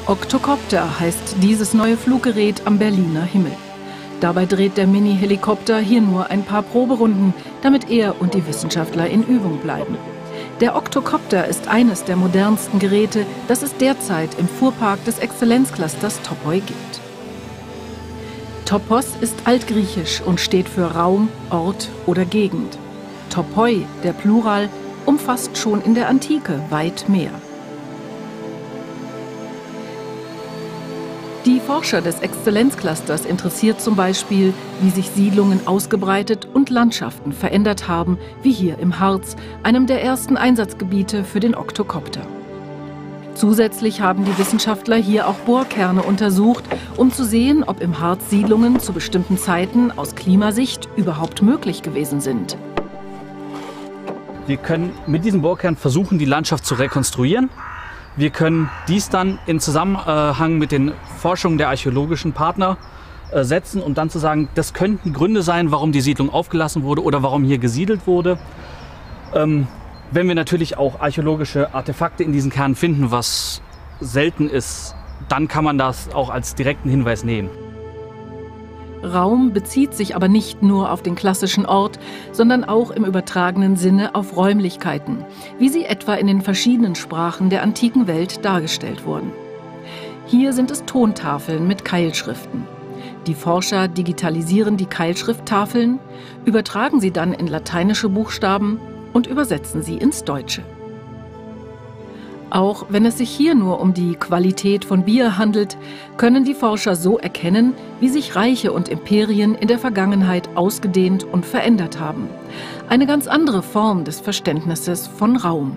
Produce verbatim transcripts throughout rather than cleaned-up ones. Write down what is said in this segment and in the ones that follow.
Octocopter heißt dieses neue Fluggerät am Berliner Himmel. Dabei dreht der Mini-Helikopter hier nur ein paar Proberunden, damit er und die Wissenschaftler in Übung bleiben. Der Octocopter ist eines der modernsten Geräte, das es derzeit im Fuhrpark des Exzellenzclusters Topoi gibt. Topos ist altgriechisch und steht für Raum, Ort oder Gegend. Topoi, der Plural, umfasst schon in der Antike weit mehr. Die Forscher des Exzellenzclusters interessiert zum Beispiel, wie sich Siedlungen ausgebreitet und Landschaften verändert haben, wie hier im Harz, einem der ersten Einsatzgebiete für den Octocopter. Zusätzlich haben die Wissenschaftler hier auch Bohrkerne untersucht, um zu sehen, ob im Harz Siedlungen zu bestimmten Zeiten aus Klimasicht überhaupt möglich gewesen sind. Wir können mit diesem Bohrkern versuchen, die Landschaft zu rekonstruieren. Wir können dies dann in Zusammenhang mit den Forschungen der archäologischen Partner äh, setzen und dann zu sagen, das könnten Gründe sein, warum die Siedlung aufgelassen wurde oder warum hier gesiedelt wurde. Ähm, wenn wir natürlich auch archäologische Artefakte in diesen Kernen finden, was selten ist, dann kann man das auch als direkten Hinweis nehmen. Raum bezieht sich aber nicht nur auf den klassischen Ort, sondern auch im übertragenen Sinne auf Räumlichkeiten, wie sie etwa in den verschiedenen Sprachen der antiken Welt dargestellt wurden. Hier sind es Tontafeln mit Keilschriften. Die Forscher digitalisieren die Keilschrifttafeln, übertragen sie dann in lateinische Buchstaben und übersetzen sie ins Deutsche. Auch wenn es sich hier nur um die Qualität von Bier handelt, können die Forscher so erkennen, wie sich Reiche und Imperien in der Vergangenheit ausgedehnt und verändert haben. Eine ganz andere Form des Verständnisses von Raum.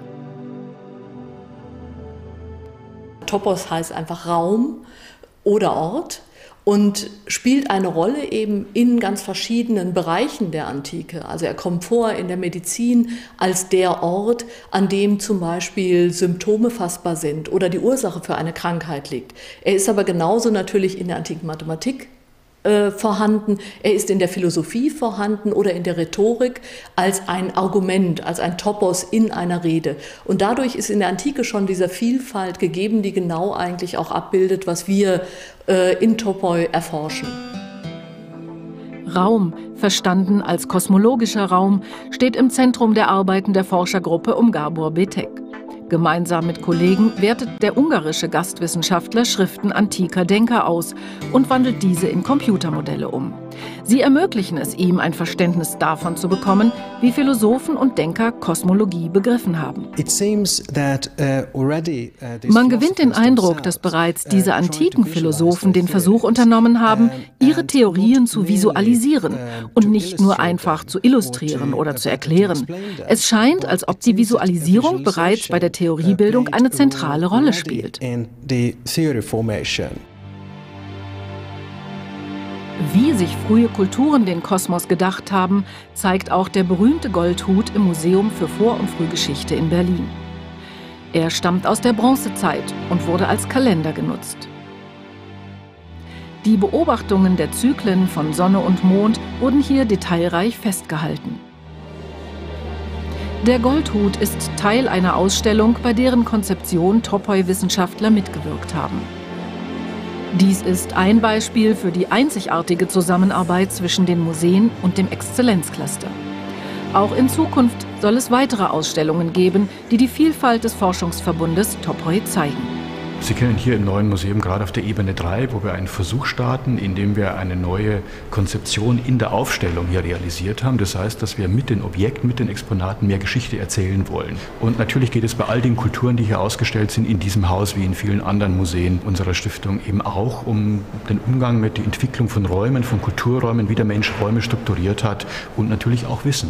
Topos heißt einfach Raum oder Ort und spielt eine Rolle eben in ganz verschiedenen Bereichen der Antike. Also er kommt vor in der Medizin als der Ort, an dem zum Beispiel Symptome fassbar sind oder die Ursache für eine Krankheit liegt. Er ist aber genauso natürlich in der antiken Mathematik äh, vorhanden, er ist in der Philosophie vorhanden oder in der Rhetorik als ein Argument, als ein Topos in einer Rede. Und dadurch ist in der Antike schon diese Vielfalt gegeben, die genau eigentlich auch abbildet, was wir in Topoi erforschen. Raum, verstanden als kosmologischer Raum, steht im Zentrum der Arbeiten der Forschergruppe um Gábor Bétek. Gemeinsam mit Kollegen wertet der ungarische Gastwissenschaftler Schriften antiker Denker aus und wandelt diese in Computermodelle um. Sie ermöglichen es ihm, ein Verständnis davon zu bekommen, wie Philosophen und Denker Kosmologie begriffen haben. Man gewinnt den Eindruck, dass bereits diese antiken Philosophen den Versuch unternommen haben, ihre Theorien zu visualisieren und nicht nur einfach zu illustrieren oder zu erklären. Es scheint, als ob die Visualisierung bereits bei der Theoriebildung eine zentrale Rolle spielt. Wie sich frühe Kulturen den Kosmos gedacht haben, zeigt auch der berühmte Goldhut im Museum für Vor- und Frühgeschichte in Berlin. Er stammt aus der Bronzezeit und wurde als Kalender genutzt. Die Beobachtungen der Zyklen von Sonne und Mond wurden hier detailreich festgehalten. Der Goldhut ist Teil einer Ausstellung, bei deren Konzeption Topoi-Wissenschaftler mitgewirkt haben. Dies ist ein Beispiel für die einzigartige Zusammenarbeit zwischen den Museen und dem Exzellenzcluster. Auch in Zukunft soll es weitere Ausstellungen geben, die die Vielfalt des Forschungsverbundes Topoi zeigen. Sie kennen hier im neuen Museum gerade auf der Ebene drei, wo wir einen Versuch starten, in dem wir eine neue Konzeption in der Aufstellung hier realisiert haben. Das heißt, dass wir mit den Objekten, mit den Exponaten mehr Geschichte erzählen wollen. Und natürlich geht es bei all den Kulturen, die hier ausgestellt sind, in diesem Haus wie in vielen anderen Museen unserer Stiftung eben auch um den Umgang mit der Entwicklung von Räumen, von Kulturräumen, wie der Mensch Räume strukturiert hat und natürlich auch Wissen.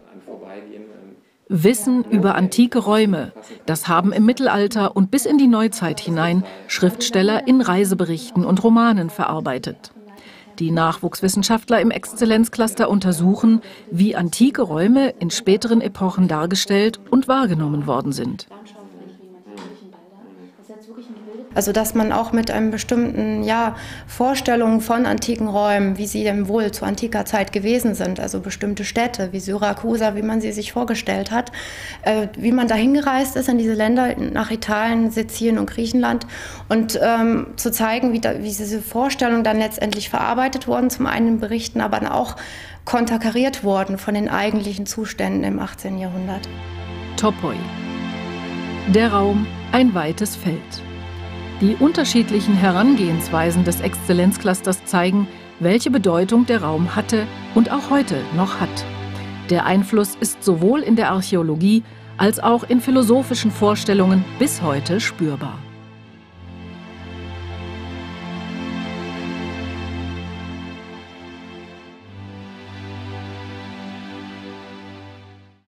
Wissen über antike Räume, das haben im Mittelalter und bis in die Neuzeit hinein Schriftsteller in Reiseberichten und Romanen verarbeitet. Die Nachwuchswissenschaftler im Exzellenzcluster untersuchen, wie antike Räume in späteren Epochen dargestellt und wahrgenommen worden sind. Also dass man auch mit einem bestimmten ja, Vorstellungen von antiken Räumen, wie sie denn wohl zu antiker Zeit gewesen sind, also bestimmte Städte wie Syrakusa, wie man sie sich vorgestellt hat, äh, wie man da hingereist ist in diese Länder, nach Italien, Sizilien und Griechenland und ähm, zu zeigen, wie, da, wie diese Vorstellungen dann letztendlich verarbeitet wurden, zum einen in Berichten, aber dann auch konterkariert wurden von den eigentlichen Zuständen im achtzehnten Jahrhundert. Topoi. Der Raum, ein weites Feld. Die unterschiedlichen Herangehensweisen des Exzellenzclusters zeigen, welche Bedeutung der Raum hatte und auch heute noch hat. Der Einfluss ist sowohl in der Archäologie als auch in philosophischen Vorstellungen bis heute spürbar.